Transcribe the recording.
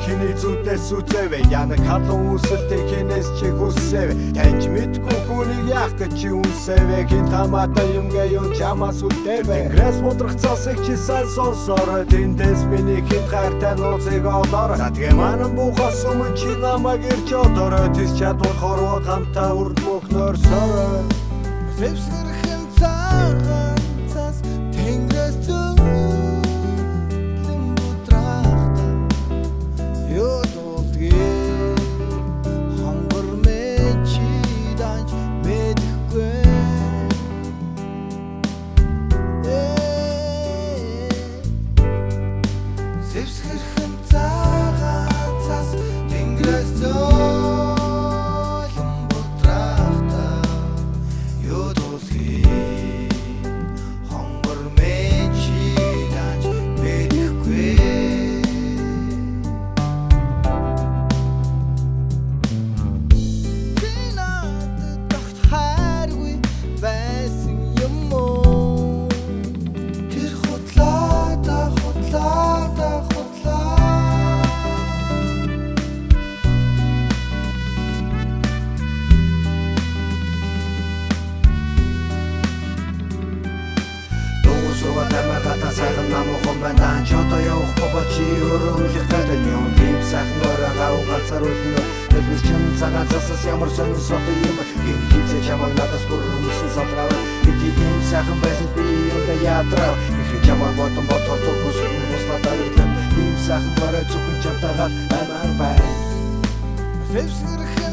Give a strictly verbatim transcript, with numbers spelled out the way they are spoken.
Хиний зүудээс үзээвэ янаг халуун үсэлтэй хинээс чи хүссэвэ таньж мэдгүй хүнийг яах гэж чи үнсэвэ хин тамаатай юмгээ юу чамаас үлдээвэ Тэнгэрээс мудрах цасыг чи сайн сонсороо тэндээс миний хин хайртай нууцыг олороо За тэгээ манан буухаас өмнө чи намайг ирж одороо Тэс чадвар хорвоод хамтаа үрд мөхнөр сороо Зэвсгэрхэн цагаан цас тэнгэрээс зөөлөн бутрахта Ёдолдгийн хонгор мен чи данж мэдэхгүй Зэвсгэрхэн цагаан цас тэнгэрээс зөөлөн бутрахта Ёдолдгийн хонгор мен чи данж мэдэхгүй Сува тамагата сайхан намуухан байна Чото явахгүй ба чи өрөөлөх гэдэг юм Тийм сайхан оройгаа угаалцаар үлнө Тэдгээс чин цагаан цасаас ямар сонир сото юм Гин хизээ чамаг надаас бүр өмсөн салгаваа Эти ийм сайхан байсан би юмда ядраа Ихри чамаг бодон бодхордог хүсэл муслатаар ирлээ Ийм сайхан орой зөвхөн чамтагаад баймаар бай Зэвсгэрхэн